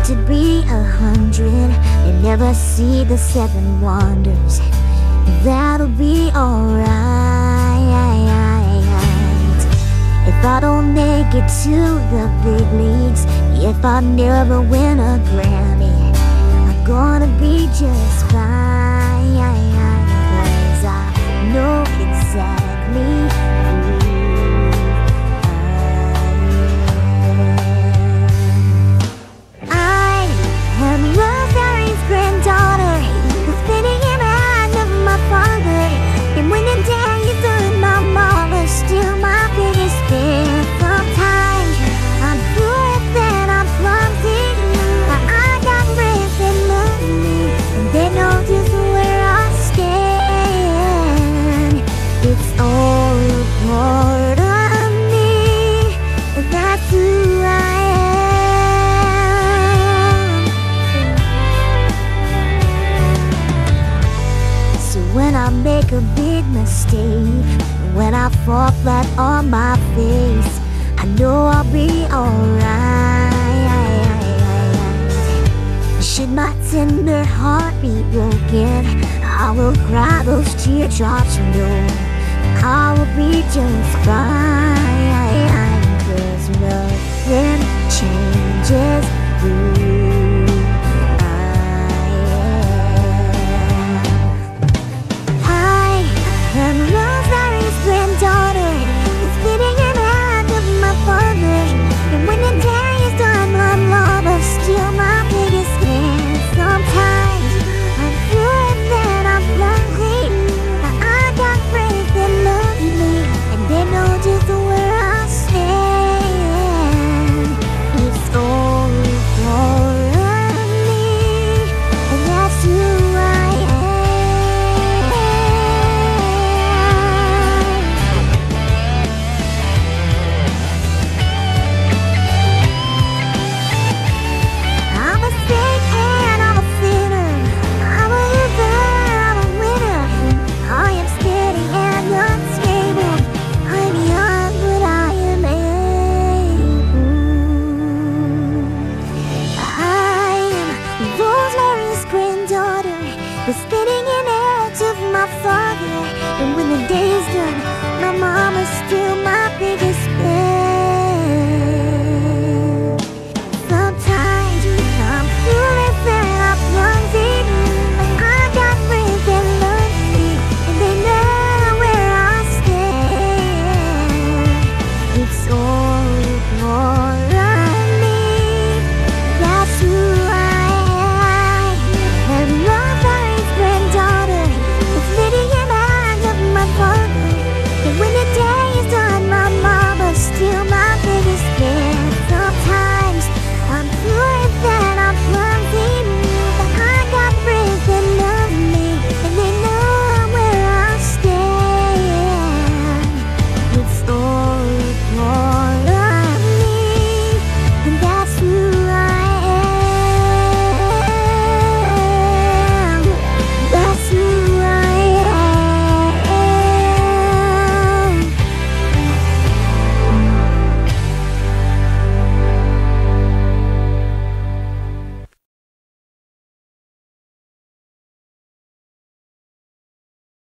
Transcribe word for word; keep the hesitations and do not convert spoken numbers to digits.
to be a hundred and never see the seven wonders, that'll be alright. If I don't make it to the big leagues, if I never win a Grammy, I'm gonna be just fine, 'cause I know exactly who I am. I am Rosemary's granddaughter, who's fitting in the hand of my father. And when the days of my mama, still my biggest fear. Sometimes I'm foolish and I'm clumsy, but I got friends that love me, and they know just where I stand. It's all a part of me, and that's who I am. So when I make a big mistake, when I fall flat on my face, I know I'll be alright. Should my tender heart be broken, I will cry those teardrops, you know I will be just fine.